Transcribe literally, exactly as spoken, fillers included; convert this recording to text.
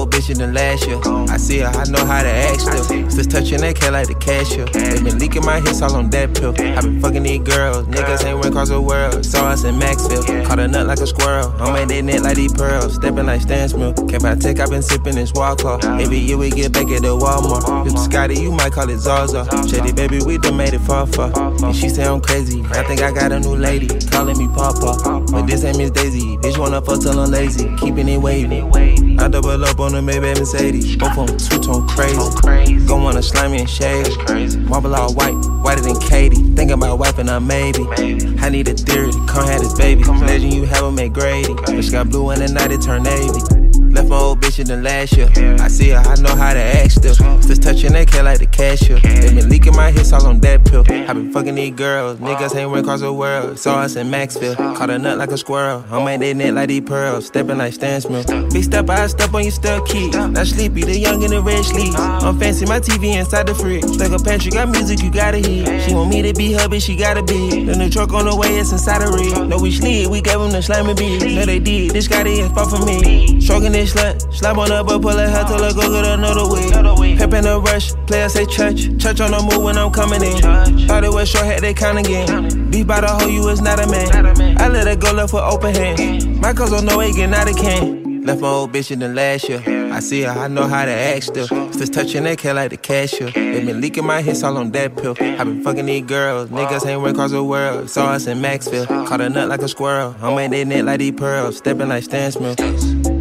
old bitch in the last year. I see her, I know how to act still. Still touching that cat like the cashier. They been leaking my hits all on that pill. I been fucking these girls, niggas ain't run across the world. Saw us in Maxville, caught a nut like a squirrel. I'm at that net like these pearls, stepping like Stan Smith. Can't buy tech, I been sipping this wall cloth. Every year we get back at the Walmart. If Scotty, you might call it Zaza. Shady baby, we done made it far far. And she say I'm crazy, I think I got a new lady, calling me Papa. But this ain't Miss Daisy, bitch wanna fuck till I'm lazy, keeping it wavy. I double up on the Maybach Mercedes, both of them two-tone crazy. Go wanna slime me and shade. Marble all white, whiter than Katie. Thinking about wiping up maybe. I need a theory, come have this baby. Legend you have a make Grady. Bitch got blue in the night, it turned navy. Left my old bitch in the last year. I see her, I know how to act still. Still touching that cat like the cashier. They been leaking my hits all on that pill. I been fucking these girls, niggas ain't run across the world. Saw us in Maxville, caught a nut like a squirrel. I'm at that net like these pearls, stepping like Stan Smith. Big step, I step on your stuck key. Not sleepy, the young in the red sleeves. I'm fancy, my T V inside the fridge. Stuck a pantry, got music, you gotta hear. She want me to be her, bitch, she gotta be. Then the truck on the way, it's inside the rig. No, we slid, we gave them the slimy beat. No, they did, this got it, far from me. Stroking this slut, slap on her butt, pull her hair till I go get another wig. Pep in the rush, players say church. Church on the move when I'm coming in. Thought it was short, had they count again. Beef by the hoe, you is not a man. I let her go left with open hands. My cuz don't know way getting out of can. Left my old bitch in the last year. I see her, I know how to act still. Still touching that cat like the cashier. They been leaking my hits all on that pill. I been fucking these girls, niggas ain't run across the world. Saw us in Maxville, caught a nut like a squirrel. I'm at that net like these pearls, stepping like Stan Smith.